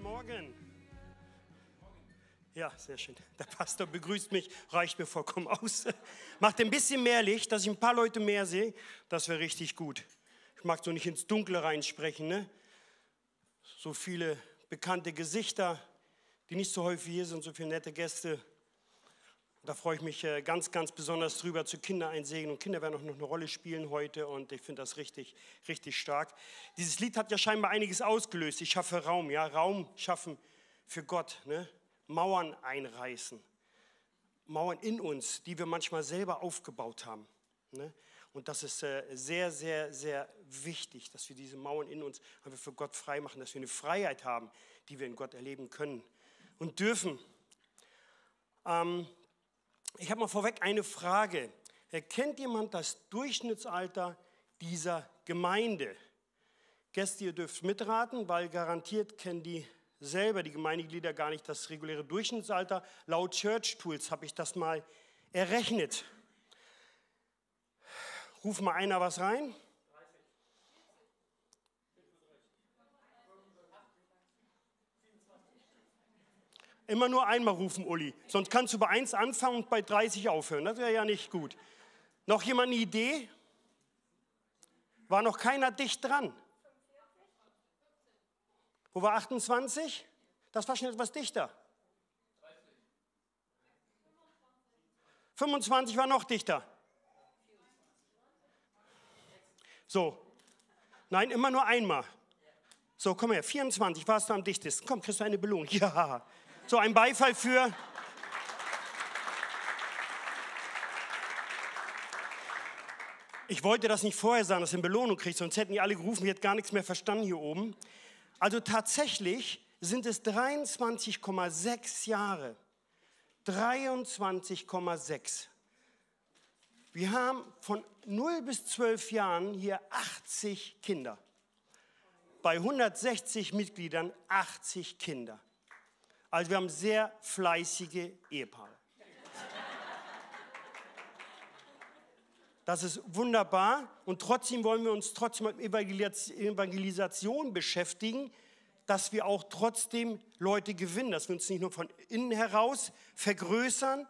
Morgen. Ja, sehr schön. Der Pastor begrüßt mich, reicht mir vollkommen aus. Macht ein bisschen mehr Licht, dass ich ein paar Leute mehr sehe. Das wäre richtig gut. Ich mag so nicht ins Dunkle reinsprechen, ne? So viele bekannte Gesichter, die nicht so häufig hier sind, so viele nette Gäste. Da freue ich mich ganz, ganz besonders drüber, zu Kinder einsegnen. Und Kinder werden auch noch eine Rolle spielen heute und ich finde das richtig, richtig stark. Dieses Lied hat ja scheinbar einiges ausgelöst. Ich schaffe Raum, ja, Raum schaffen für Gott, ne? Mauern einreißen. Mauern in uns, die wir manchmal selber aufgebaut haben, ne? Und das ist sehr, sehr, sehr wichtig, dass wir diese Mauern in uns einfach für Gott frei machen, dass wir eine Freiheit haben, die wir in Gott erleben können und dürfen. Ich habe mal vorweg eine Frage. Kennt jemand das Durchschnittsalter dieser Gemeinde? Gäste, ihr dürft mitraten, weil garantiert kennen die selber, die Gemeindeglieder, gar nicht das reguläre Durchschnittsalter. Laut Church Tools habe ich das mal errechnet. Ruf mal einer was rein. 30. Immer nur einmal rufen, Uli. Sonst kannst du bei 1 anfangen und bei 30 aufhören. Das wäre ja nicht gut. Noch jemand eine Idee? War noch keiner dicht dran? Wo war 28? Das war schon etwas dichter. 25 war noch dichter. So. Nein, immer nur einmal. So, komm her. 24 warst du am dichtesten. Komm, kriegst du eine Belohnung. Ja. So, ein Beifall für. Ich wollte das nicht vorher sagen, dass du eine Belohnung kriegst, sonst hätten die alle gerufen, ich hätte gar nichts mehr verstanden hier oben. Also tatsächlich sind es 23,6 Jahre. 23,6. Wir haben von 0 bis 12 Jahren hier 80 Kinder. Bei 160 Mitgliedern 80 Kinder. Also wir haben sehr fleißige Ehepaare. Das ist wunderbar und trotzdem wollen wir uns mit Evangelisation beschäftigen, dass wir auch trotzdem Leute gewinnen, dass wir uns nicht nur von innen heraus vergrößern.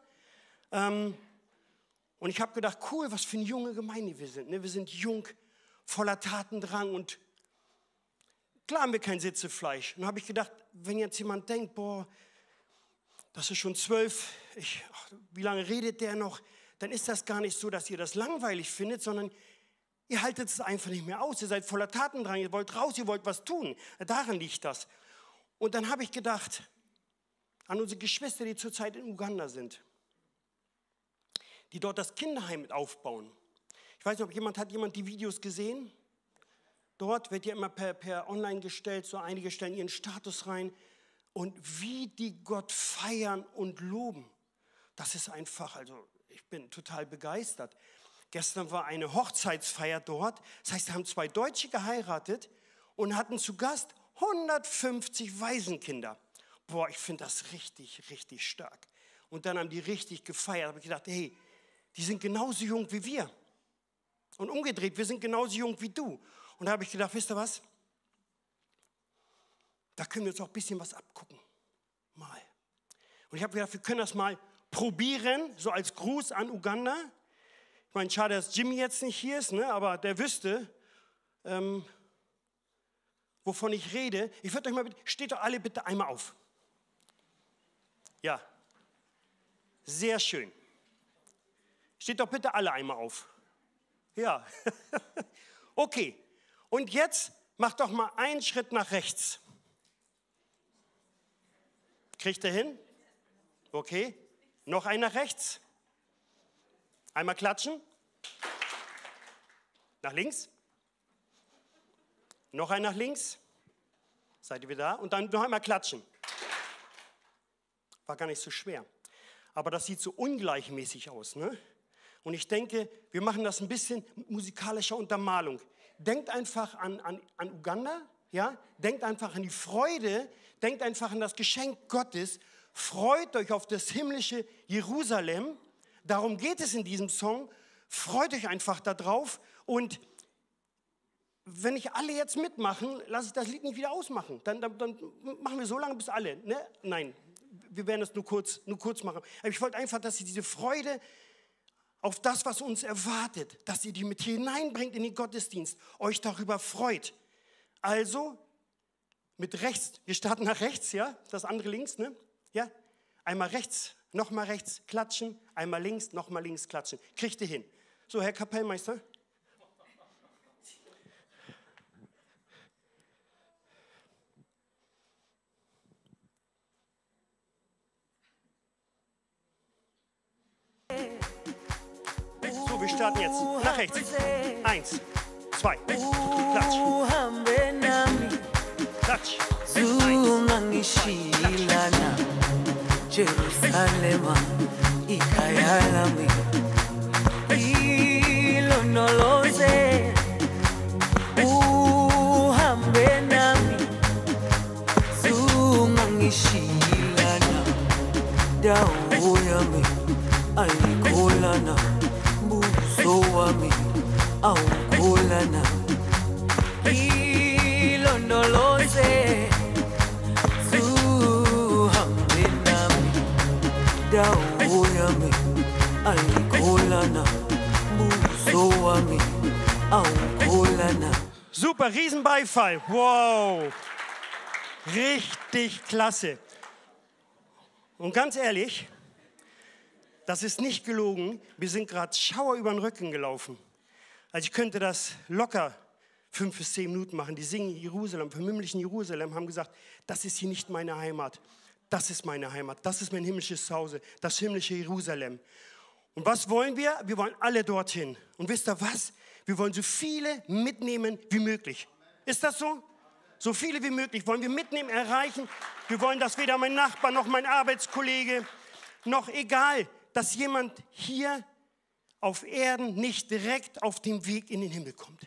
Und ich habe gedacht, cool, was für eine junge Gemeinde wir sind. Wir sind jung, voller Tatendrang und klar haben wir kein Sitzefleisch. Und dann habe ich gedacht, wenn jetzt jemand denkt, boah, das ist schon 12, wie lange redet der noch? Dann ist das gar nicht so, dass ihr das langweilig findet, sondern ihr haltet es einfach nicht mehr aus. Ihr seid voller Tatendrang, ihr wollt raus, ihr wollt was tun. Daran liegt das. Und dann habe ich gedacht an unsere Geschwister, die zurzeit in Uganda sind, die dort das Kinderheim mit aufbauen. Ich weiß nicht, ob jemand die Videos gesehen? Dort wird ja immer per online gestellt, so einige stellen ihren Status rein. Und wie die Gott feiern und loben, das ist einfach, also ich bin total begeistert. Gestern war eine Hochzeitsfeier dort, das heißt, da haben 2 Deutsche geheiratet und hatten zu Gast 150 Waisenkinder. Boah, ich finde das richtig, richtig stark. Und dann haben die richtig gefeiert, habe ich gedacht, hey, die sind genauso jung wie wir. Und umgedreht, wir sind genauso jung wie du. Und da habe ich gedacht, wisst ihr was? Da können wir uns auch ein bisschen was abgucken. Mal. Und ich habe gedacht, wir können das mal probieren, so als Gruß an Uganda. Ich meine, schade, dass Jimmy jetzt nicht hier ist, ne? Aber der wüsste, wovon ich rede. Ich würde euch mal bitten, steht doch alle bitte einmal auf. Ja, sehr schön. Steht doch bitte alle einmal auf. Ja, okay. Und jetzt macht doch mal einen Schritt nach rechts. Kriegt ihr hin? Okay. Noch einen nach rechts. Einmal klatschen. Nach links. Noch einen nach links. Seid ihr wieder da? Und dann noch einmal klatschen. War gar nicht so schwer. Aber das sieht so ungleichmäßig aus, ne? Und ich denke, wir machen das ein bisschen mit musikalischer Untermalung. Denkt einfach an Uganda, ja? Denkt einfach an die Freude, denkt einfach an das Geschenk Gottes. Freut euch auf das himmlische Jerusalem. Darum geht es in diesem Song. Freut euch einfach darauf. Und wenn nicht alle jetzt mitmachen, lasse ich das Lied nicht wieder ausmachen. Dann machen wir so lange, bis alle. Ne? Nein, wir werden das nur kurz machen. Aber ich wollte einfach, dass ihr diese Freude auf das, was uns erwartet, dass ihr die mit hineinbringt in den Gottesdienst, euch darüber freut. Also mit rechts, wir starten nach rechts, ja, das andere links, ne? Ja, einmal rechts, nochmal rechts klatschen, einmal links, nochmal links klatschen. Kriegt ihr hin. So, Herr Kapellmeister. So, wir starten jetzt. Nach rechts. 1, 2, klatsch. Klatsch. Zungangishilana Jerusalema ikayalami ilonoloze uhambe nami zungangishilana dawo yami ayikholana buso wami awukholana ilondoloze zuhambe nami dawo yami ayikholana buso wami awukholana. Super, Riesenbeifall. Wow. Richtig klasse. Und ganz ehrlich, das ist nicht gelogen. Wir sind gerade Schauer über den Rücken gelaufen. Also ich könnte das locker 5 bis 10 Minuten machen. Die singen Jerusalem, verhimmlischen Jerusalem, haben gesagt, das ist hier nicht meine Heimat. Das ist meine Heimat. Das ist mein himmlisches Zuhause. Das himmlische Jerusalem. Und was wollen wir? Wir wollen alle dorthin. Und wisst ihr was? Wir wollen so viele mitnehmen wie möglich. Ist das so? So viele wie möglich wollen wir mitnehmen, erreichen. Wir wollen, dass weder mein Nachbar noch mein Arbeitskollege, noch egal, dass jemand hier auf Erden nicht direkt auf dem Weg in den Himmel kommt.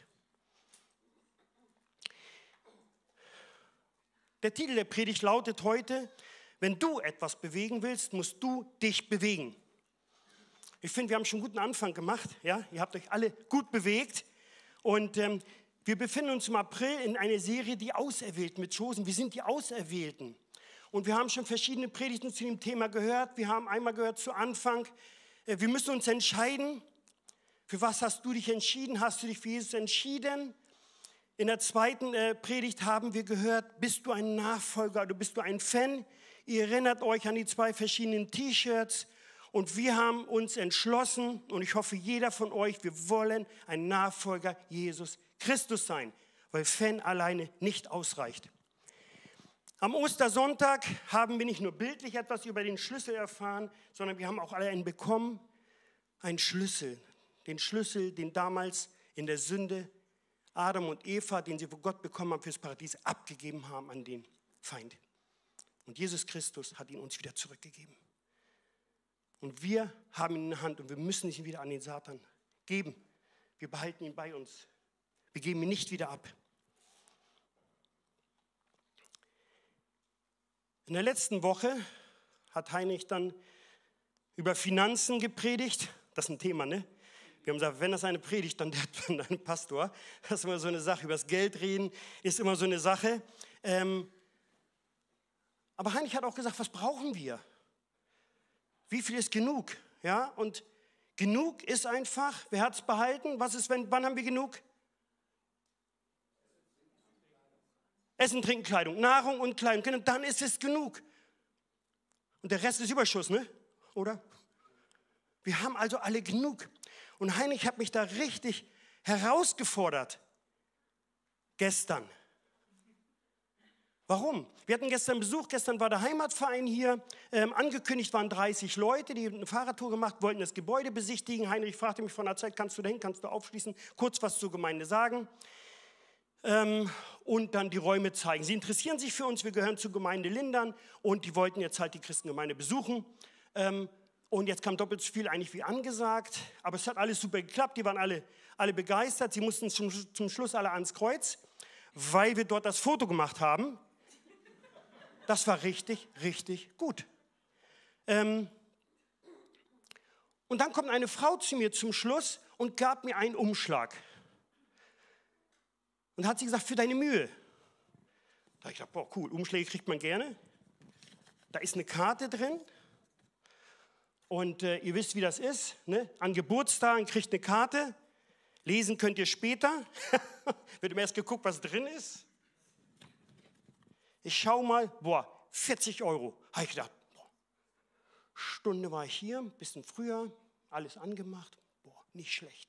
Der Titel der Predigt lautet heute, wenn du etwas bewegen willst, musst du dich bewegen. Ich finde, wir haben schon einen guten Anfang gemacht. Ja? Ihr habt euch alle gut bewegt. Und wir befinden uns im April in einer Serie, die Auserwählten mit Chosen. Wir sind die Auserwählten. Und wir haben schon verschiedene Predigten zu dem Thema gehört. Wir haben einmal gehört zu Anfang, wir müssen uns entscheiden. Für was hast du dich entschieden? Hast du dich für Jesus entschieden? In der zweiten Predigt haben wir gehört, bist du ein Nachfolger oder bist du ein Fan? Ihr erinnert euch an die 2 verschiedenen T-Shirts. Und wir haben uns entschlossen, und ich hoffe, jeder von euch, wir wollen ein Nachfolger Jesus Christus sein, weil Fan alleine nicht ausreicht. Am Ostersonntag haben wir nicht nur bildlich etwas über den Schlüssel erfahren, sondern wir haben auch alle einen bekommen, einen Schlüssel. Den Schlüssel, den damals in der Sünde Adam und Eva, den sie von Gott bekommen haben, fürs Paradies abgegeben haben an den Feind. Und Jesus Christus hat ihn uns wieder zurückgegeben. Und wir haben ihn in der Hand und wir müssen ihn wieder an den Satan geben. Wir behalten ihn bei uns. Wir geben ihn nicht wieder ab. In der letzten Woche hat Heinrich dann über Finanzen gepredigt. Das ist ein Thema, ne? Wir haben gesagt, wenn das eine Predigt, dann ein Pastor. Das ist immer so eine Sache. Über das Geld reden ist immer so eine Sache. Aber Heinrich hat auch gesagt, was brauchen wir? Wie viel ist genug? Ja, und genug ist einfach, wer hat es behalten? Was ist, wann haben wir genug? Essen, Trinken, Kleidung, Nahrung und Kleidung. Und dann ist es genug. Und der Rest ist Überschuss, ne? Oder? Wir haben also alle genug. Und Heinrich hat mich da richtig herausgefordert. Gestern. Warum? Wir hatten gestern Besuch, gestern war der Heimatverein hier, angekündigt waren 30 Leute, die eine Fahrradtour gemacht, wollten das Gebäude besichtigen. Heinrich fragte mich von der Zeit, kannst du dahin, kannst du aufschließen, kurz was zur Gemeinde sagen und dann die Räume zeigen. Sie interessieren sich für uns, wir gehören zur Gemeinde Lindern und die wollten jetzt halt die Christengemeinde besuchen. Und jetzt kam doppelt so viel eigentlich wie angesagt, aber es hat alles super geklappt, die waren alle begeistert, sie mussten zum Schluss alle ans Kreuz, weil wir dort das Foto gemacht haben. Das war richtig, richtig gut. Und dann kommt eine Frau zu mir zum Schluss und gab mir einen Umschlag. Und hat sie gesagt, für deine Mühe. Da habe ich gedacht, boah, cool, Umschläge kriegt man gerne. Da ist eine Karte drin. Und ihr wisst, wie das ist. Ne? An Geburtstagen kriegt eine Karte. Lesen könnt ihr später. Wird immer erst geguckt, was drin ist. Ich schaue mal, boah, 40 €. Habe ich gedacht, boah. Stunde war ich hier, ein bisschen früher, alles angemacht. Boah, nicht schlecht.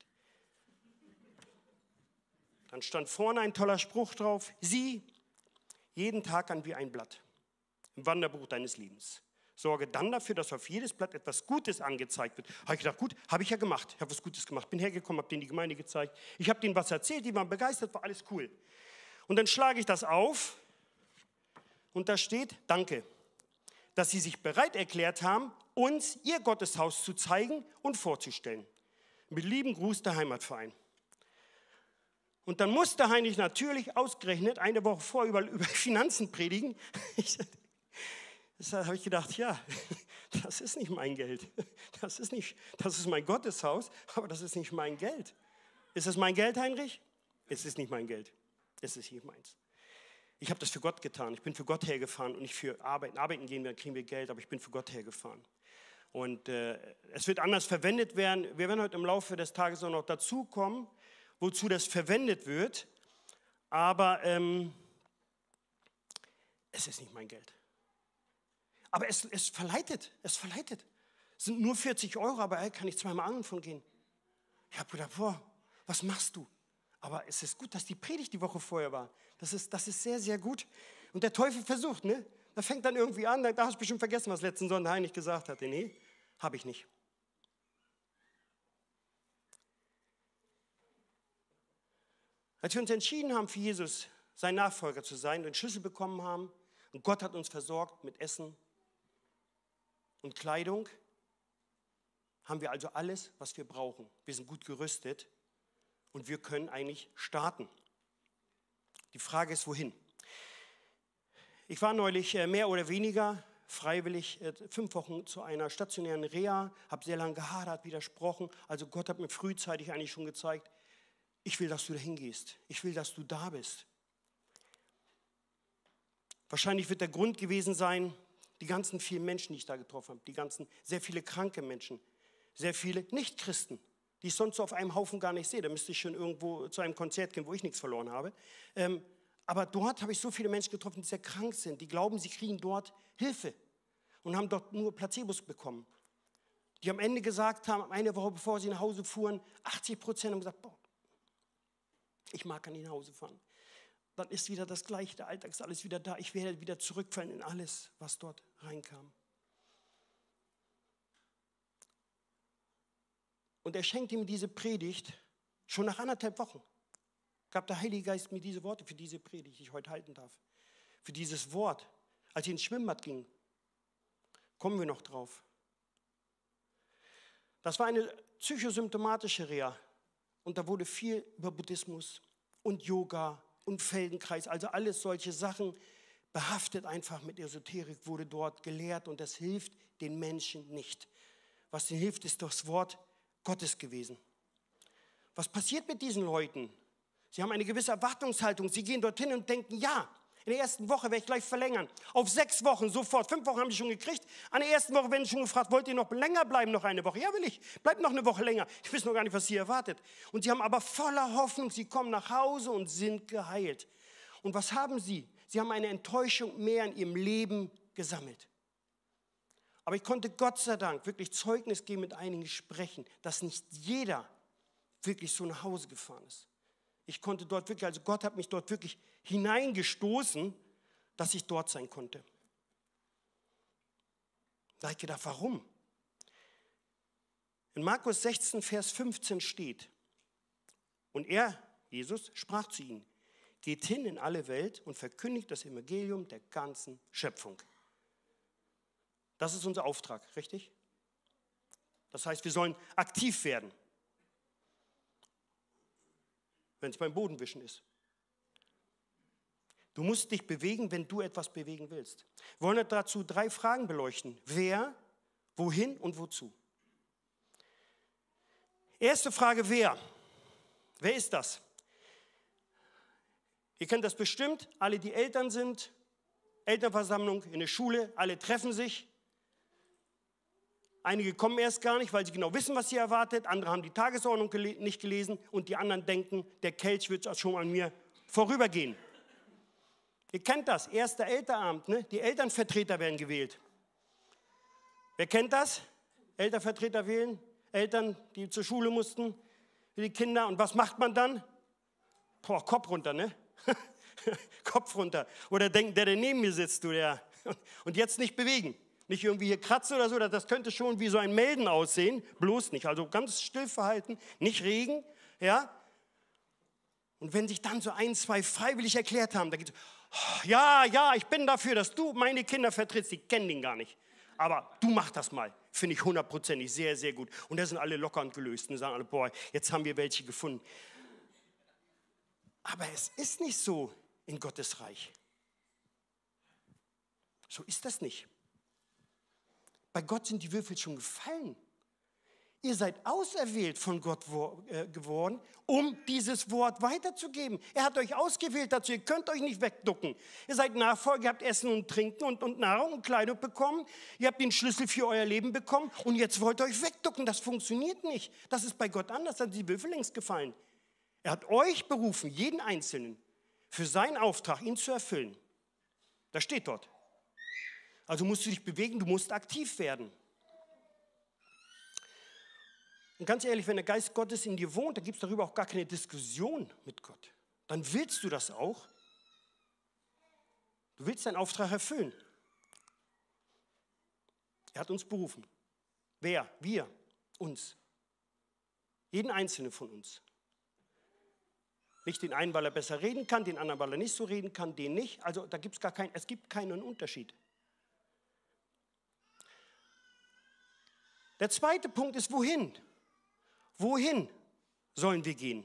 Dann stand vorne ein toller Spruch drauf. Sieh jeden Tag an wie ein Blatt im Wanderbuch deines Lebens. Sorge dann dafür, dass auf jedes Blatt etwas Gutes angezeigt wird. Habe ich gedacht, gut, habe ich ja gemacht. Ich habe was Gutes gemacht. Bin hergekommen, habe denen die Gemeinde gezeigt. Ich habe denen was erzählt, die waren begeistert, war alles cool. Und dann schlage ich das auf und da steht, danke, dass Sie sich bereit erklärt haben, uns Ihr Gotteshaus zu zeigen und vorzustellen. Mit lieben Gruß, der Heimatverein. Und dann musste Heinrich natürlich ausgerechnet eine Woche vorher über Finanzen predigen. Deshalb habe ich gedacht, ja, das ist nicht mein Geld. Das ist mein Gotteshaus, aber das ist nicht mein Geld. Ist es mein Geld, Heinrich? Es ist nicht mein Geld. Es ist nicht meins. Ich habe das für Gott getan. Ich bin für Gott hergefahren und nicht für Arbeiten. Arbeiten gehen wir, kriegen wir Geld, aber ich bin für Gott hergefahren. Und es wird anders verwendet werden. Wir werden heute im Laufe des Tages auch noch dazu kommen, wozu das verwendet wird. Aber es ist nicht mein Geld. Aber es verleitet. Es sind nur 40 €, aber kann ich zweimal angeln von gehen. Ich habe gedacht, boah, was machst du? Aber es ist gut, dass die Predigt die Woche vorher war. Das ist sehr, sehr gut. Und der Teufel versucht, ne? Da fängt dann irgendwie an, da hast du bestimmt vergessen, was letzten Sonntag Heinrich gesagt hatte. Nee, habe ich nicht. Als wir uns entschieden haben, für Jesus sein Nachfolger zu sein, den Schlüssel bekommen haben und Gott hat uns versorgt mit Essen und Kleidung, haben wir also alles, was wir brauchen. Wir sind gut gerüstet und wir können eigentlich starten. Die Frage ist, wohin? Ich war neulich mehr oder weniger freiwillig 5 Wochen zu einer stationären Reha, habe sehr lange gehadert, widersprochen. Also Gott hat mir frühzeitig eigentlich schon gezeigt, ich will, dass du da hingehst. Ich will, dass du da bist. Wahrscheinlich wird der Grund gewesen sein, die ganzen vielen Menschen, die ich da getroffen habe, die ganzen sehr viele kranke Menschen, sehr viele Nichtchristen, die ich sonst so auf einem Haufen gar nicht sehe. Da müsste ich schon irgendwo zu einem Konzert gehen, wo ich nichts verloren habe. Aber dort habe ich so viele Menschen getroffen, die sehr krank sind, die glauben, sie kriegen dort Hilfe und haben dort nur Placebos bekommen. Die am Ende gesagt haben, eine Woche bevor sie nach Hause fuhren, 80% haben gesagt, boah, ich mag gar nicht nach Hause fahren. Dann ist wieder das Gleiche, der Alltag ist alles wieder da. Ich werde wieder zurückfallen in alles, was dort reinkam. Und er schenkt ihm diese Predigt schon nach 1,5 Wochen. Gab der Heilige Geist mir diese Worte für diese Predigt, die ich heute halten darf. Für dieses Wort, als ich ins Schwimmbad ging. Kommen wir noch drauf. Das war eine psychosymptomatische Reha. Und da wurde viel über Buddhismus und Yoga und Feldenkreis, also alles solche Sachen, behaftet einfach mit Esoterik, wurde dort gelehrt und das hilft den Menschen nicht. Was ihnen hilft, ist das Wort Gottes gewesen. Was passiert mit diesen Leuten? Sie haben eine gewisse Erwartungshaltung, sie gehen dorthin und denken, ja, in der ersten Woche werde ich gleich verlängern. Auf 6 Wochen, sofort. 5 Wochen haben sie schon gekriegt. An der ersten Woche werden sie schon gefragt, wollt ihr noch länger bleiben, noch eine Woche? Ja, will ich. Bleibt noch eine Woche länger. Ich weiß noch gar nicht, was sie erwartet. Und sie haben aber voller Hoffnung, sie kommen nach Hause und sind geheilt. Und was haben sie? Sie haben eine Enttäuschung mehr in ihrem Leben gesammelt. Aber ich konnte Gott sei Dank wirklich Zeugnis geben, mit einigen sprechen, dass nicht jeder wirklich so nach Hause gefahren ist. Ich konnte dort wirklich, also Gott hat mich dort wirklich hineingestoßen, dass ich dort sein konnte. Da habe ich gedacht, warum? In Markus 16, Vers 15 steht, und er, Jesus, sprach zu ihnen, geht hin in alle Welt und verkündigt das Evangelium der ganzen Schöpfung. Das ist unser Auftrag, richtig? Das heißt, wir sollen aktiv werden. Wenn es beim Bodenwischen ist. Du musst dich bewegen, wenn du etwas bewegen willst. Wir wollen dazu 3 Fragen beleuchten. Wer, wohin und wozu? Erste Frage, wer? Wer ist das? Ihr kennt das bestimmt, alle die Eltern sind, Elternversammlung in der Schule, alle treffen sich. Einige kommen erst gar nicht, weil sie genau wissen, was sie erwartet. Andere haben die Tagesordnung nicht gelesen und die anderen denken, der Kelch wird schon an mir vorübergehen. Ihr kennt das, erster Elternabend, ne? Die Elternvertreter werden gewählt. Wer kennt das? Elternvertreter wählen, Eltern, die zur Schule mussten, für die Kinder. Und was macht man dann? Boah, Kopf runter, ne? Kopf runter. Oder denken, der neben mir sitzt, du, der. Und jetzt nicht bewegen. Nicht irgendwie hier kratzen oder so, das könnte schon wie so ein Melden aussehen. Bloß nicht. Also ganz still verhalten, nicht regen, ja? Und wenn sich dann so 1, 2 freiwillig erklärt haben, da geht es, oh, ja, ich bin dafür, dass du meine Kinder vertrittst. Die kennen den gar nicht. Aber du mach das mal. Finde ich 100%ig sehr, sehr gut. Und da sind alle locker und gelöst und sagen alle, boah, jetzt haben wir welche gefunden. Aber es ist nicht so in Gottes Reich. So ist das nicht. Bei Gott sind die Würfel schon gefallen. Ihr seid auserwählt von Gott geworden, um dieses Wort weiterzugeben. Er hat euch ausgewählt dazu, ihr könnt euch nicht wegducken. Ihr seid Nachfolger, ihr habt Essen und Trinken und Nahrung und Kleidung bekommen. Ihr habt den Schlüssel für euer Leben bekommen und jetzt wollt ihr euch wegducken. Das funktioniert nicht. Das ist bei Gott anders, da sind die Würfel längst gefallen. Er hat euch berufen, jeden Einzelnen, für seinen Auftrag, ihn zu erfüllen. Das steht dort. Also musst du dich bewegen, du musst aktiv werden. Und ganz ehrlich, wenn der Geist Gottes in dir wohnt, dann gibt es darüber auch gar keine Diskussion mit Gott. Dann willst du das auch. Du willst deinen Auftrag erfüllen. Er hat uns berufen. Wer? Wir. Uns. Jeden Einzelnen von uns. Nicht den einen, weil er besser reden kann, den anderen, weil er nicht so reden kann, den nicht. Also da gibt es gibt keinen Unterschied. Der zweite Punkt ist, wohin? Wohin sollen wir gehen?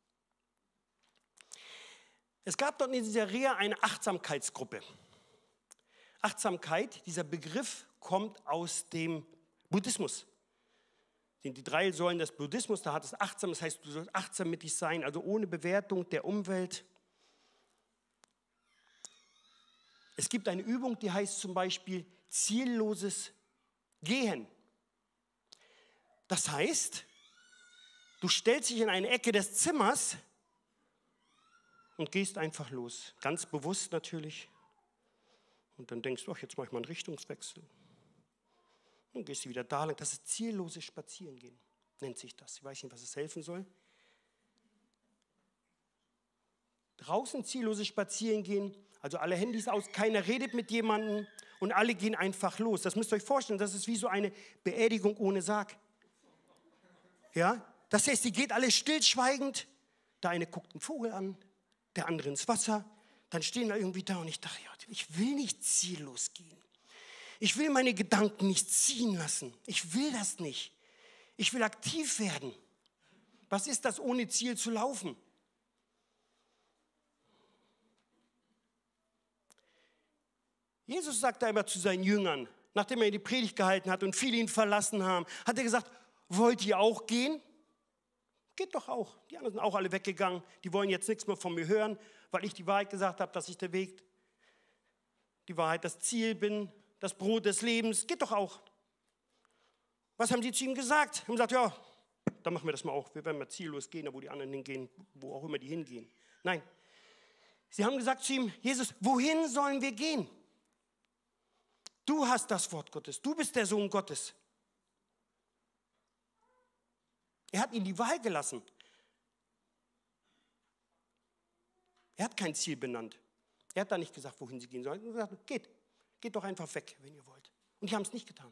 Es gab dort in dieser Reha eine Achtsamkeitsgruppe. Achtsamkeit, dieser Begriff kommt aus dem Buddhismus. Die 3 Säulen des Buddhismus, da hat es achtsam, das heißt, du sollst achtsam mit dich sein, also ohne Bewertung der Umwelt. Es gibt eine Übung, die heißt zum Beispiel zielloses Gehen. Das heißt, du stellst dich in eine Ecke des Zimmers und gehst einfach los. Ganz bewusst natürlich. Und dann denkst du, ach, jetzt mache ich mal einen Richtungswechsel. Und gehst du wieder da lang. Das ist zielloses Spazierengehen, nennt sich das. Ich weiß nicht, was es helfen soll. Draußen zielloses Spazierengehen, also alle Handys aus, keiner redet mit jemandem und alle gehen einfach los. Das müsst ihr euch vorstellen, das ist wie so eine Beerdigung ohne Sarg. Ja? Das heißt, die geht alle stillschweigend. Der eine guckt einen Vogel an, der andere ins Wasser. Dann stehen da irgendwie da und ich dachte, ja, ich will nicht ziellos gehen. Ich will meine Gedanken nicht ziehen lassen. Ich will das nicht. Ich will aktiv werden. Was ist das, ohne Ziel zu laufen? Jesus sagt einmal zu seinen Jüngern, nachdem er die Predigt gehalten hat und viele ihn verlassen haben, hat er gesagt, wollt ihr auch gehen? Geht doch auch. Die anderen sind auch alle weggegangen. Die wollen jetzt nichts mehr von mir hören, weil ich die Wahrheit gesagt habe, dass ich der Weg, die Wahrheit, das Ziel bin, das Brot des Lebens. Geht doch auch. Was haben sie zu ihm gesagt? Sie haben gesagt, ja, dann machen wir das mal auch. Wir werden mal ziellos gehen, da wo die anderen hingehen, wo auch immer die hingehen. Nein. Sie haben gesagt zu ihm, Jesus, wohin sollen wir gehen? Du hast das Wort Gottes. Du bist der Sohn Gottes. Er hat ihnen die Wahl gelassen. Er hat kein Ziel benannt. Er hat da nicht gesagt, wohin sie gehen sollen. Er hat gesagt, geht doch einfach weg, wenn ihr wollt. Und die haben es nicht getan.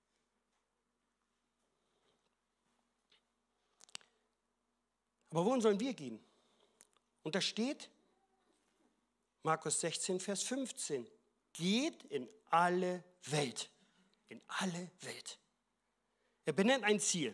Aber wohin sollen wir gehen? Und da steht, Markus 16, Vers 15, geht in alle Welt. In alle Welt. Er benennt ein Ziel.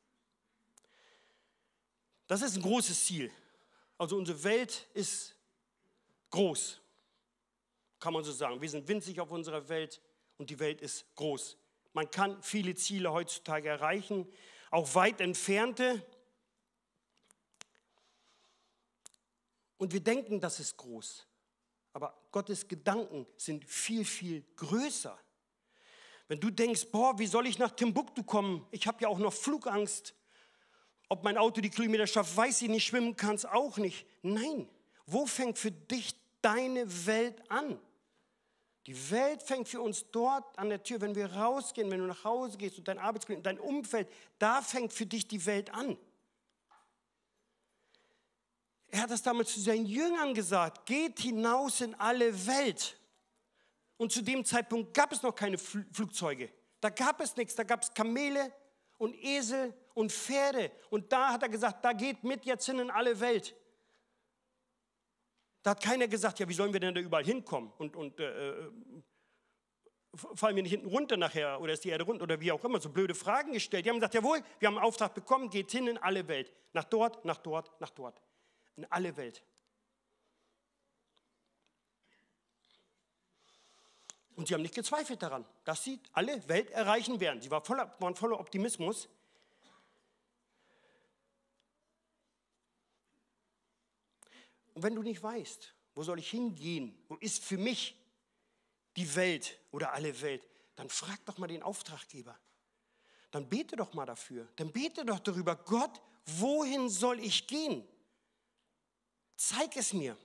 Das ist ein großes Ziel. Also unsere Welt ist groß, kann man so sagen. Wir sind winzig auf unserer Welt und die Welt ist groß. Man kann viele Ziele heutzutage erreichen, auch weit entfernte. Und wir denken, das ist groß. Aber Gottes Gedanken sind viel, viel größer. Wenn du denkst, boah, wie soll ich nach Timbuktu kommen? Ich habe ja auch noch Flugangst. Ob mein Auto die Kilometer schafft, weiß ich nicht. Schwimmen kann es auch nicht. Nein, wo fängt für dich deine Welt an? Die Welt fängt für uns dort an der Tür, wenn wir rausgehen, wenn du nach Hause gehst und dein Arbeitskollegen, dein Umfeld, da fängt für dich die Welt an. Er hat das damals zu seinen Jüngern gesagt, geht hinaus in alle Welt. Und zu dem Zeitpunkt gab es noch keine Flugzeuge. Da gab es nichts, da gab es Kamele und Esel und Pferde. Und da hat er gesagt, da geht mit jetzt hin in alle Welt. Da hat keiner gesagt, ja, wie sollen wir denn da überall hinkommen? Und fallen wir nicht hinten runter nachher oder ist die Erde rund oder wie auch immer, so blöde Fragen gestellt. Die haben gesagt, jawohl, wir haben einen Auftrag bekommen, geht hin in alle Welt. Nach dort, nach dort, nach dort. In alle Welt. Und sie haben nicht gezweifelt daran, dass sie alle Welt erreichen werden. Sie waren voller Optimismus. Und wenn du nicht weißt, wo soll ich hingehen, wo ist für mich die Welt oder alle Welt, dann frag doch mal den Auftraggeber. Dann bete doch mal dafür. Dann bete doch darüber, Gott, wohin soll ich gehen? Zeig es mir.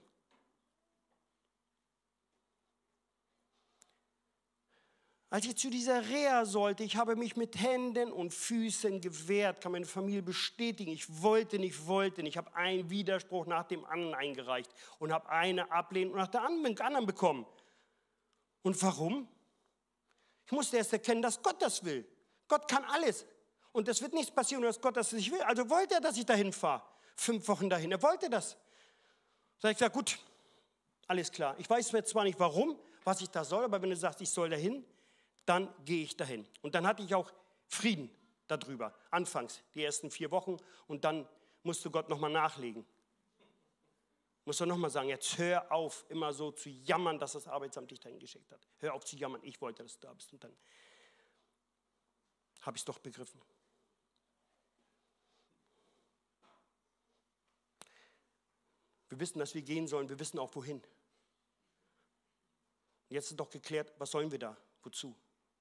Als ich zu dieser Reha sollte, ich habe mich mit Händen und Füßen gewehrt, kann meine Familie bestätigen. Ich wollte nicht. Ich habe einen Widerspruch nach dem anderen eingereicht und habe eine Ablehnung nach der anderen bekommen. Und warum? Ich musste erst erkennen, dass Gott das will. Gott kann alles. Und es wird nichts passieren, dass Gott das nicht will. Also wollte er, dass ich dahin fahre. 5 Wochen dahin. Er wollte das. Da habe ich gesagt, gut, alles klar. Ich weiß jetzt zwar nicht warum, was ich da soll, aber wenn du sagst, ich soll dahin, dann gehe ich dahin. Und dann hatte ich auch Frieden darüber. Anfangs, die ersten 4 Wochen. Und dann musste Gott nochmal nachlegen. Musste nochmal sagen, jetzt hör auf, immer so zu jammern, dass das Arbeitsamt dich dahin geschickt hat. Hör auf zu jammern, ich wollte, dass du da bist. Und dann habe ich es doch begriffen. Wir wissen, dass wir gehen sollen, wir wissen auch wohin. Jetzt ist doch geklärt, was sollen wir da, wozu?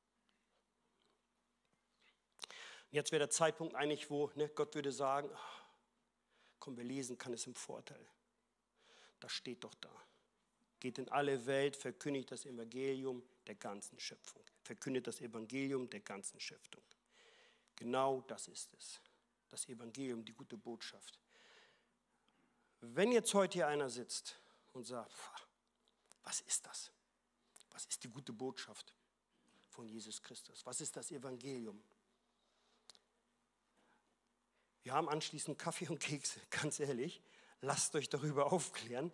Jetzt wäre der Zeitpunkt eigentlich, wo Gott würde sagen, komm, wir lesen, kann es im Vorteil. Das steht doch da. Geht in alle Welt, verkündigt das Evangelium der ganzen Schöpfung. Verkündet das Evangelium der ganzen Schöpfung. Genau das ist es. Das Evangelium, die gute Botschaft. Wenn jetzt heute hier einer sitzt und sagt, was ist das? Was ist die gute Botschaft von Jesus Christus? Was ist das Evangelium? Wir haben anschließend Kaffee und Kekse, ganz ehrlich. Lasst euch darüber aufklären.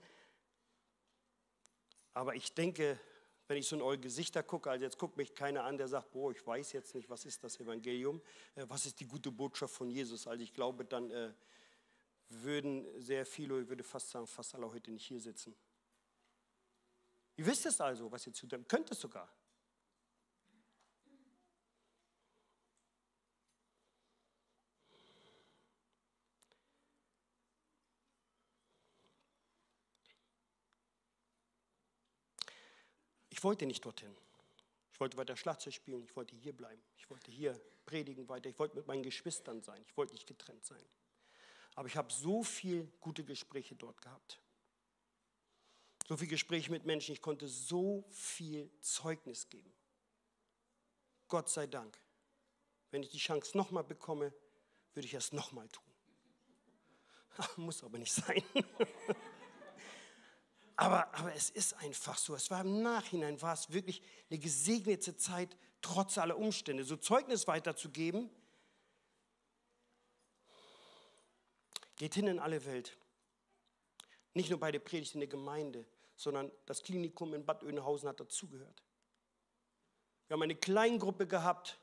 Aber ich denke, wenn ich so in eure Gesichter gucke, also jetzt guckt mich keiner an, der sagt, boah, ich weiß jetzt nicht, was ist das Evangelium? Was ist die gute Botschaft von Jesus? Also ich glaube, dann würden sehr viele, ich würde fast sagen, fast alle heute nicht hier sitzen. Ihr wisst es also, was ihr zu tun könnt es sogar. Ich wollte nicht dorthin. Ich wollte weiter Schlagzeug spielen, ich wollte hier bleiben. Ich wollte hier predigen weiter, ich wollte mit meinen Geschwistern sein, ich wollte nicht getrennt sein. Aber ich habe so viele gute Gespräche dort gehabt. So viele Gespräche mit Menschen, ich konnte so viel Zeugnis geben. Gott sei Dank. Wenn ich die Chance nochmal bekomme, würde ich es nochmal tun. Muss aber nicht sein. aber es ist einfach so. Es war im Nachhinein, war es wirklich eine gesegnete Zeit, trotz aller Umstände. So Zeugnis weiterzugeben, geht hin in alle Welt. Nicht nur bei der Predigt in der Gemeinde, sondern das Klinikum in Bad Oeynhausen hat dazugehört. Wir haben eine Kleingruppe gehabt,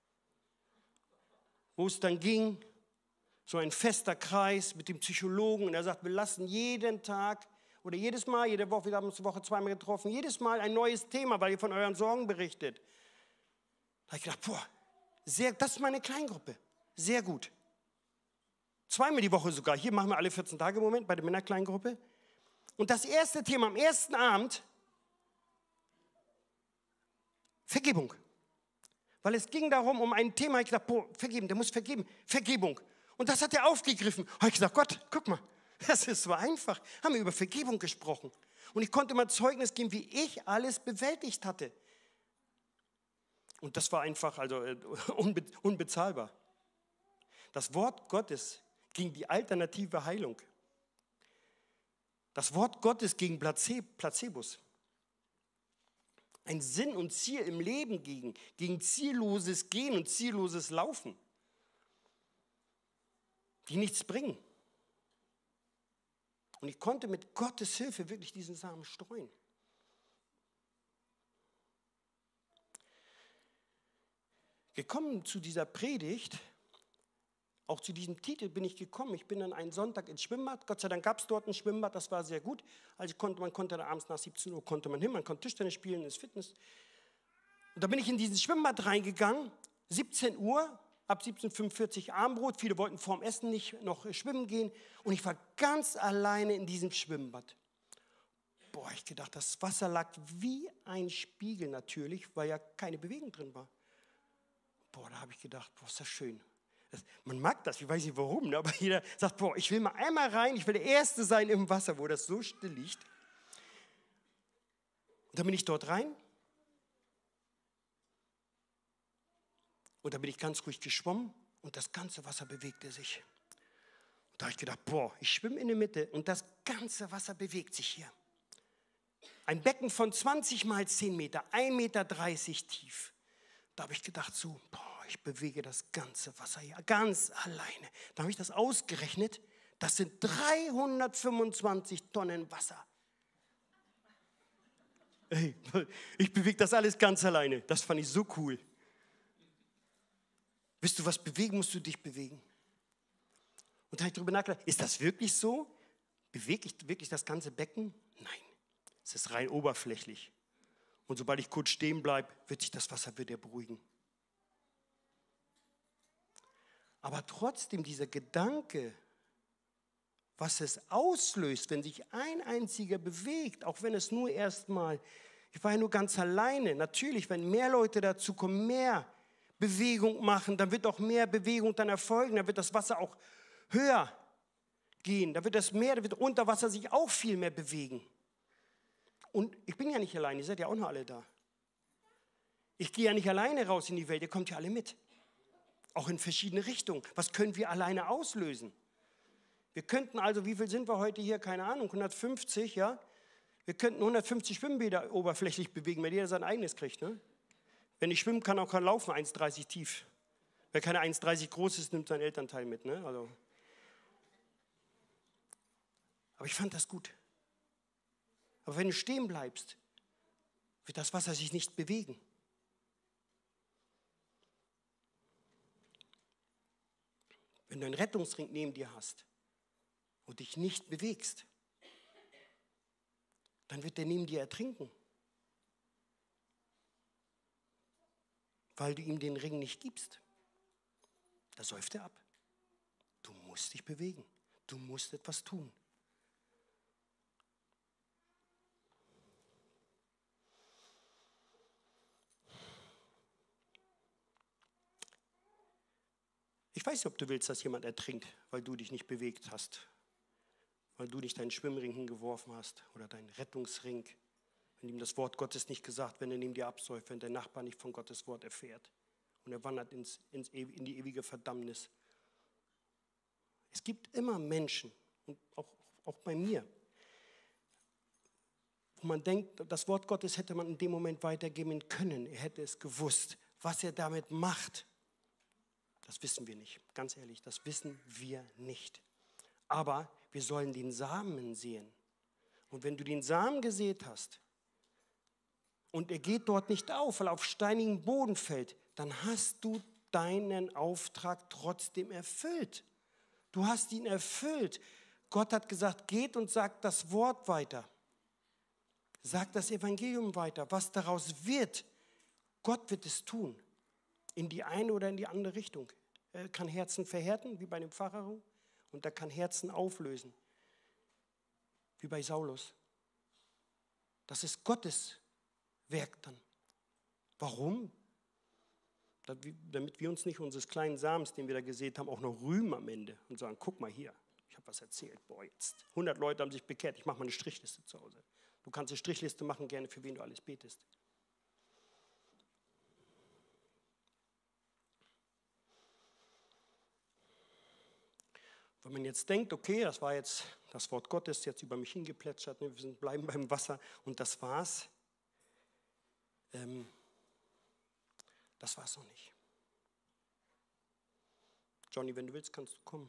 wo es dann ging, so ein fester Kreis mit dem Psychologen. Und er sagt, wir lassen jeden Tag oder jedes Mal, jede Woche, wir haben uns die Woche 2-mal getroffen, jedes Mal ein neues Thema, weil ihr von euren Sorgen berichtet. Da habe ich gedacht, das ist meine Kleingruppe, sehr gut. 2-mal die Woche sogar. Hier machen wir alle 14 Tage im Moment bei der Männerkleingruppe. Und das erste Thema am ersten Abend, Vergebung. Weil es ging darum, um ein Thema, ich dachte, boah, vergeben, der muss vergeben, Vergebung. Und das hat er aufgegriffen. Habe ich gesagt, Gott, guck mal, das ist so einfach. Haben wir über Vergebung gesprochen. Und ich konnte mal Zeugnis geben, wie ich alles bewältigt hatte. Und das war einfach unbezahlbar. Das Wort Gottes gegen die alternative Heilung. Das Wort Gottes gegen Placebos. Ein Sinn und Ziel im Leben gegen zielloses Gehen und zielloses Laufen, die nichts bringen. Und ich konnte mit Gottes Hilfe wirklich diesen Samen streuen. Gekommen zu dieser Predigt, auch zu diesem Titel bin ich gekommen. Ich bin dann einen Sonntag ins Schwimmbad. Gott sei Dank gab es dort ein Schwimmbad, das war sehr gut. Also man konnte da abends nach 17 Uhr hin, man konnte Tischtennis spielen, ins Fitness. Und da bin ich in dieses Schwimmbad reingegangen, 17 Uhr, ab 17:45 Uhr Abendbrot. Viele wollten vorm Essen nicht noch schwimmen gehen. Und ich war ganz alleine in diesem Schwimmbad. Boah, ich gedacht, das Wasser lag wie ein Spiegel natürlich, weil ja keine Bewegung drin war. Boah, da habe ich gedacht, boah, ist das schön. Man mag das, ich weiß nicht warum, aber jeder sagt, boah, ich will mal einmal rein, ich will der Erste sein im Wasser, wo das so still liegt. Und dann bin ich dort rein. Und da bin ich ganz ruhig geschwommen und das ganze Wasser bewegte sich. Und da habe ich gedacht, boah, ich schwimme in der Mitte und das ganze Wasser bewegt sich hier. Ein Becken von 20 mal 10 Meter, 1,30 Meter tief. Da habe ich gedacht so, boah, ich bewege das ganze Wasser hier, ganz alleine. Da habe ich das ausgerechnet, das sind 325 Tonnen Wasser. Hey, ich bewege das alles ganz alleine. Das fand ich so cool. Willst du was bewegen, musst du dich bewegen. Und da habe ich darüber nachgedacht, ist das wirklich so? Bewege ich wirklich das ganze Becken? Nein, es ist rein oberflächlich. Und sobald ich kurz stehen bleibe, wird sich das Wasser wieder beruhigen. Aber trotzdem dieser Gedanke, was es auslöst, wenn sich ein einziger bewegt, auch wenn es nur erstmal, ich war ja nur ganz alleine. Natürlich, wenn mehr Leute dazu kommen, mehr Bewegung machen, dann wird auch mehr Bewegung dann erfolgen, dann wird das Wasser auch höher gehen, da wird unter Wasser sich auch viel mehr bewegen. Und ich bin ja nicht alleine, ihr seid ja auch noch alle da. Ich gehe ja nicht alleine raus in die Welt, ihr kommt ja alle mit. Auch in verschiedene Richtungen. Was können wir alleine auslösen? Wir könnten also, wie viel sind wir heute hier? Keine Ahnung, 150, ja? Wir könnten 150 Schwimmbäder oberflächlich bewegen, wenn jeder sein eigenes kriegt, ne? Wenn ich schwimmen kann, auch kann laufen, 1,30 tief. Wer keine 1,30 groß ist, nimmt seinen Elternteil mit, ne? Also. Aber ich fand das gut. Aber wenn du stehen bleibst, wird das Wasser sich nicht bewegen. Wenn du einen Rettungsring neben dir hast und dich nicht bewegst, dann wird der neben dir ertrinken. Weil du ihm den Ring nicht gibst. Da säuft er ab. Du musst dich bewegen. Du musst etwas tun. Ich weiß nicht, ob du willst, dass jemand ertrinkt, weil du dich nicht bewegt hast. Weil du nicht deinen Schwimmring hingeworfen hast oder deinen Rettungsring. Wenn ihm das Wort Gottes nicht gesagt, wenn er neben dir absäuft, wenn der Nachbar nicht von Gottes Wort erfährt. Und er wandert in die ewige Verdammnis. Es gibt immer Menschen, und auch bei mir, wo man denkt, das Wort Gottes hätte man in dem Moment weitergeben können. Er hätte es gewusst. Was er damit macht, das wissen wir nicht. Ganz ehrlich, das wissen wir nicht. Aber wir sollen den Samen sehen. Und wenn du den Samen gesät hast und er geht dort nicht auf, weil er auf steinigem Boden fällt, dann hast du deinen Auftrag trotzdem erfüllt. Du hast ihn erfüllt. Gott hat gesagt, geht und sagt das Wort weiter. Sagt das Evangelium weiter. Was daraus wird, Gott wird es tun. In die eine oder in die andere Richtung. Er kann Herzen verhärten, wie bei dem Pharao, und er kann Herzen auflösen. wie bei Saulus. Das ist Gottes Werk dann. Warum? Damit wir uns nicht unseres kleinen Samens, den wir da gesät haben, auch noch rühmen am Ende und sagen, guck mal hier, ich habe was erzählt. Boah, jetzt 100 Leute haben sich bekehrt, ich mache mal eine Strichliste zu Hause. Du kannst eine Strichliste machen, gerne für wen du alles betest. Wenn man jetzt denkt, okay, das war jetzt das Wort Gottes, jetzt über mich hingeplätschert, wir bleiben beim Wasser und das war's. Das war's noch nicht. Johnny, wenn du willst, kannst du kommen.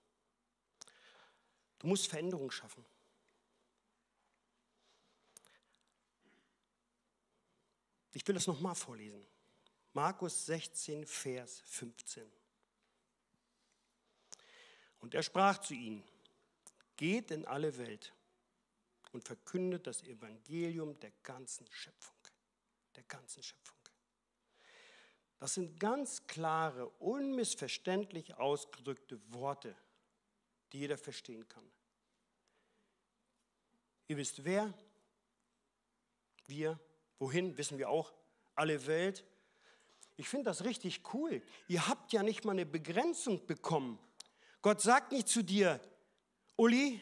Du musst Veränderung schaffen. Ich will das nochmal vorlesen. Markus 16, Vers 15. Und er sprach zu ihnen, geht in alle Welt und verkündet das Evangelium der ganzen Schöpfung. Der ganzen Schöpfung. Das sind ganz klare, unmissverständlich ausgedrückte Worte, die jeder verstehen kann. Ihr wisst wer, wir, wohin, wissen wir auch, alle Welt. Ich finde das richtig cool. Ihr habt ja nicht mal eine Begrenzung bekommen. Gott sagt nicht zu dir, Uli,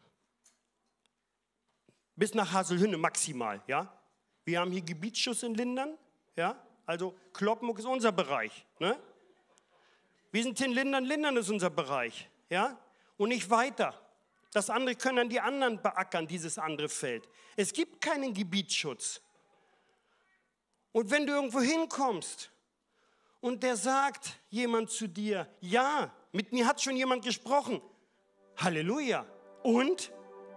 bis nach Haselhünne maximal, ja? Wir haben hier Gebietsschuss in Lindern, ja? Also Kloppenburg ist unser Bereich, ne? Wir sind in Lindern, Lindern ist unser Bereich, ja? Und nicht weiter. Das andere können dann die anderen beackern, dieses andere Feld. Es gibt keinen Gebietsschutz. Und wenn du irgendwo hinkommst und der sagt jemand zu dir, ja, mit mir hat schon jemand gesprochen, Halleluja. Und?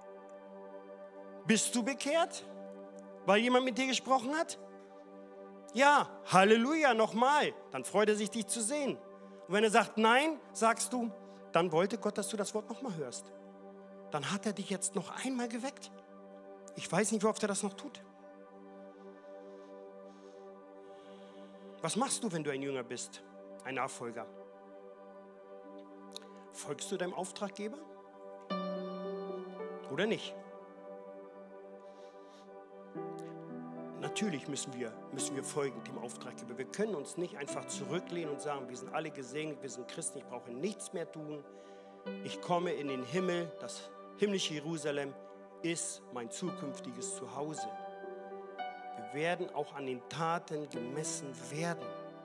Bist du bekehrt? Weil jemand mit dir gesprochen hat? Ja, Halleluja, nochmal. Dann freut er sich, dich zu sehen. Und wenn er sagt nein, sagst du, dann wollte Gott, dass du das Wort nochmal hörst. Dann hat er dich jetzt noch einmal geweckt. Ich weiß nicht, wie oft er das noch tut. Was machst du, wenn du ein Jünger bist, ein Nachfolger? Folgst du deinem Auftraggeber oder nicht? Natürlich müssen wir folgen dem Auftraggeber. Wir können uns nicht einfach zurücklehnen und sagen, wir sind alle gesegnet, wir sind Christen, ich brauche nichts mehr tun. Ich komme in den Himmel, das himmlische Jerusalem ist mein zukünftiges Zuhause. Wir werden auch an den Taten gemessen werden.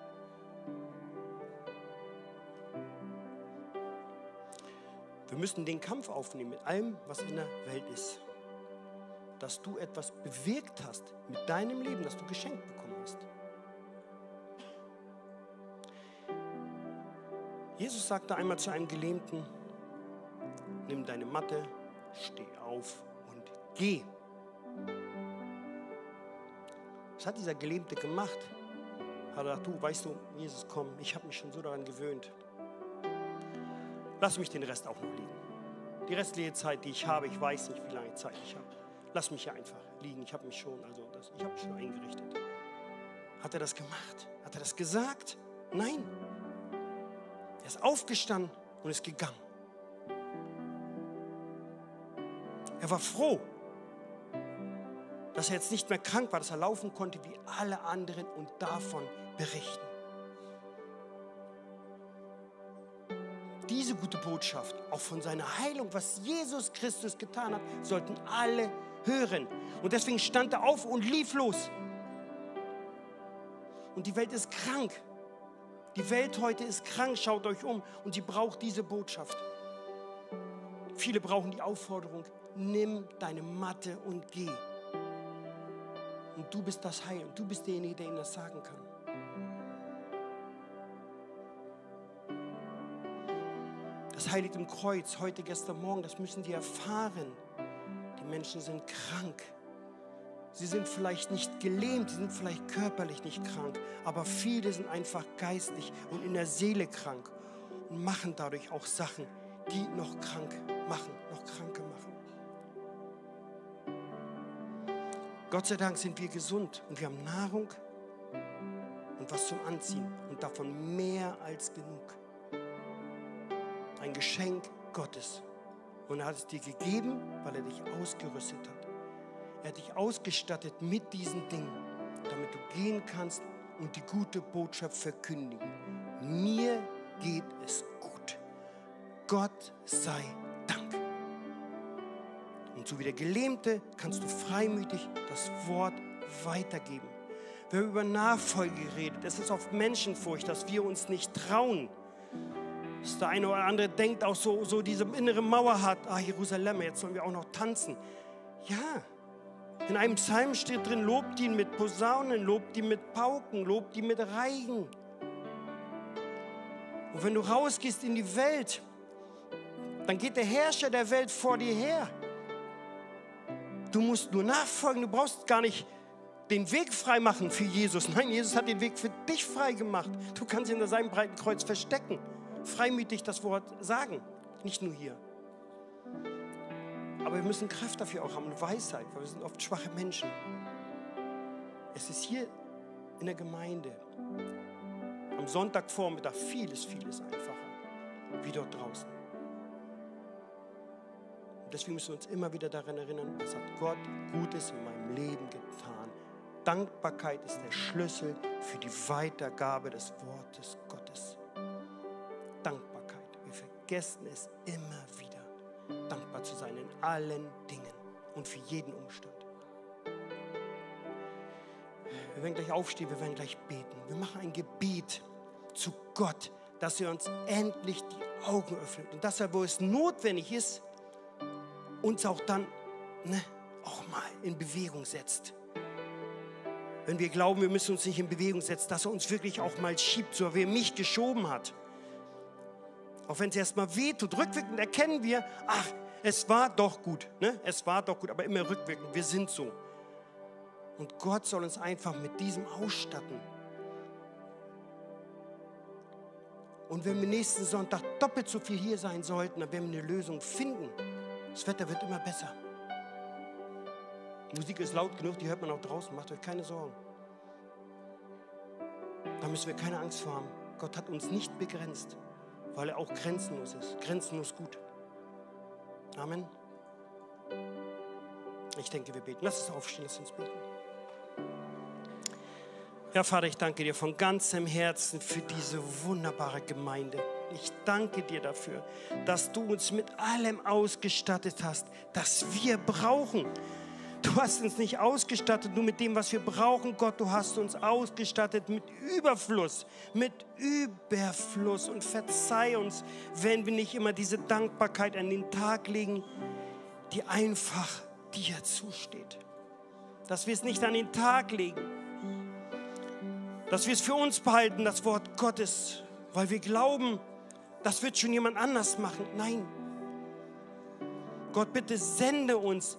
Wir müssen den Kampf aufnehmen mit allem, was in der Welt ist. Dass du etwas bewirkt hast mit deinem Leben, das du geschenkt bekommen hast. Jesus sagte einmal zu einem Gelähmten, nimm deine Matte, steh auf und geh. Was hat dieser Gelähmte gemacht? Hat er gesagt, du, weißt du, Jesus, komm, ich habe mich schon so daran gewöhnt. Lass mich den Rest auch noch liegen. Die restliche Zeit, die ich habe, ich weiß nicht, wie lange Zeit ich habe. Lass mich hier einfach liegen. Ich habe mich schon, ich habe mich schon eingerichtet. Hat er das gemacht? Hat er das gesagt? Nein. Er ist aufgestanden und ist gegangen. Er war froh, dass er jetzt nicht mehr krank war, dass er laufen konnte wie alle anderen und davon berichten. Diese gute Botschaft, auch von seiner Heilung, was Jesus Christus getan hat, sollten alle hören. Und deswegen stand er auf und lief los. Und die Welt ist krank. Die Welt heute ist krank, schaut euch um. Und sie braucht diese Botschaft. Viele brauchen die Aufforderung, nimm deine Matte und geh. Und du bist das Heil. Und du bist derjenige, der ihnen das sagen kann. Das Heil liegt im Kreuz, heute, gestern, morgen, das müssen die erfahren. Die Menschen sind krank. Sie sind vielleicht nicht gelähmt, sie sind vielleicht körperlich nicht krank, aber viele sind einfach geistlich und in der Seele krank und machen dadurch auch Sachen, die noch krank machen, noch kranker machen. Gott sei Dank sind wir gesund und wir haben Nahrung und was zum Anziehen und davon mehr als genug. Ein Geschenk Gottes. Und er hat es dir gegeben, weil er dich ausgerüstet hat. Er hat dich ausgestattet mit diesen Dingen, damit du gehen kannst und die gute Botschaft verkündigen. Mir geht es gut. Gott sei Dank. Und so wie der Gelähmte kannst du freimütig das Wort weitergeben. Wir haben über Nachfolge geredet. Es ist oft Menschenfurcht, dass wir uns nicht trauen. Dass der eine oder andere denkt, auch so diese innere Mauer hat. Jerusalem, jetzt sollen wir auch noch tanzen. Ja, in einem Psalm steht drin, lobt ihn mit Posaunen, lobt ihn mit Pauken, lobt ihn mit Reigen. Und wenn du rausgehst in die Welt, dann geht der Herrscher der Welt vor dir her. Du musst nur nachfolgen, du brauchst gar nicht den Weg frei machen für Jesus. Nein, Jesus hat den Weg für dich frei gemacht. Du kannst ihn unter seinem breiten Kreuz verstecken. Freimütig das Wort sagen, nicht nur hier. Aber wir müssen Kraft dafür auch haben und Weisheit, weil wir sind oft schwache Menschen. Es ist hier in der Gemeinde am Sonntagvormittag vieles einfacher, wie dort draußen. Und deswegen müssen wir uns immer wieder daran erinnern, was hat Gott Gutes in meinem Leben getan. Dankbarkeit ist der Schlüssel für die Weitergabe des Wortes Gottes. Dankbarkeit. Wir vergessen es immer wieder, dankbar zu sein in allen Dingen und für jeden Umstand. Wir werden gleich aufstehen, wir werden gleich beten. Wir machen ein Gebet zu Gott, dass er uns endlich die Augen öffnet. Und dass er, wo es notwendig ist, uns auch dann auch mal in Bewegung setzt. Wenn wir glauben, wir müssen uns nicht in Bewegung setzen, dass er uns wirklich auch mal schiebt, so wie er mich geschoben hat. Auch wenn es erstmal wehtut, rückwirkend erkennen wir, ach, es war doch gut. Es war doch gut, aber immer rückwirkend, wir sind so. Und Gott soll uns einfach mit diesem ausstatten. Und wenn wir nächsten Sonntag doppelt so viel hier sein sollten, dann werden wir eine Lösung finden. Das Wetter wird immer besser. Die Musik ist laut genug, die hört man auch draußen. Macht euch keine Sorgen. Da müssen wir keine Angst vor haben. Gott hat uns nicht begrenzt, weil er auch grenzenlos ist. Grenzenlos gut. Amen. Ich denke, wir beten. Lass uns aufstehen, lass uns beten. Ja, Vater, ich danke dir von ganzem Herzen für diese wunderbare Gemeinde. Ich danke dir dafür, dass du uns mit allem ausgestattet hast, das wir brauchen. Du hast uns nicht ausgestattet nur mit dem, was wir brauchen, Gott. Du hast uns ausgestattet mit Überfluss. Und verzeih uns, wenn wir nicht immer diese Dankbarkeit an den Tag legen, die einfach dir zusteht. Dass wir es nicht an den Tag legen. Dass wir es für uns behalten, das Wort Gottes, weil wir glauben, das wird schon jemand anders machen. Nein. Gott, bitte sende uns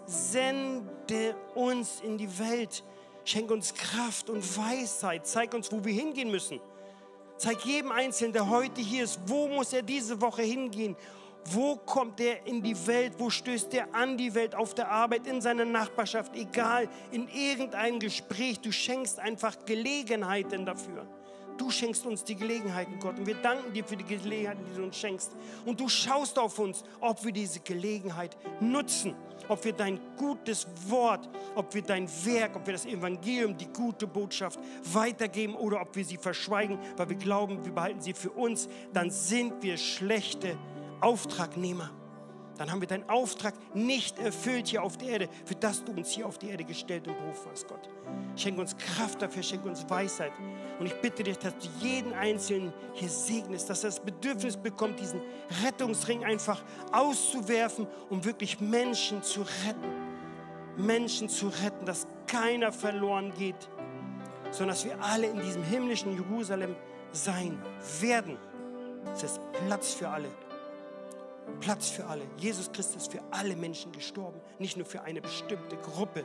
in die Welt. Schenk uns Kraft und Weisheit. Zeig uns, wo wir hingehen müssen. Zeig jedem Einzelnen, der heute hier ist, wo muss er diese Woche hingehen? Wo kommt er in die Welt? Wo stößt er an die Welt, auf der Arbeit, in seiner Nachbarschaft? Egal, in irgendeinem Gespräch. Du schenkst einfach Gelegenheiten dafür. Du schenkst uns die Gelegenheiten, Gott. Und wir danken dir für die Gelegenheiten, die du uns schenkst. Und du schaust auf uns, ob wir diese Gelegenheit nutzen. Ob wir dein gutes Wort, ob wir dein Werk, ob wir das Evangelium, die gute Botschaft weitergeben oder ob wir sie verschweigen, weil wir glauben, wir behalten sie für uns. Dann sind wir schlechte Auftragnehmer. Dann haben wir deinen Auftrag nicht erfüllt hier auf der Erde, für das du uns hier auf die Erde gestellt und berufen hast, Gott. Schenk uns Kraft dafür, schenk uns Weisheit. Und ich bitte dich, dass du jeden Einzelnen hier segnest, dass er das Bedürfnis bekommt, diesen Rettungsring einfach auszuwerfen, um wirklich Menschen zu retten. Menschen zu retten, dass keiner verloren geht, sondern dass wir alle in diesem himmlischen Jerusalem sein werden. Es ist Platz für alle. Platz für alle. Jesus Christus ist für alle Menschen gestorben, nicht nur für eine bestimmte Gruppe.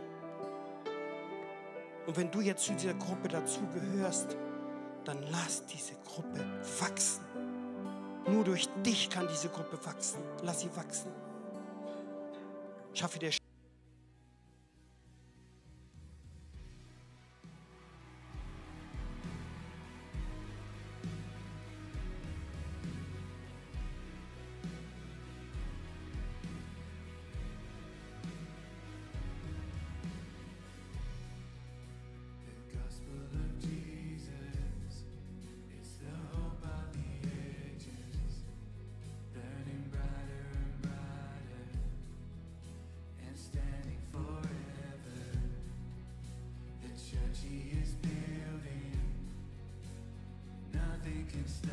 Und wenn du jetzt zu dieser Gruppe dazu gehörst, dann lass diese Gruppe wachsen. Nur durch dich kann diese Gruppe wachsen. Lass sie wachsen. Schaffe dir can't stop.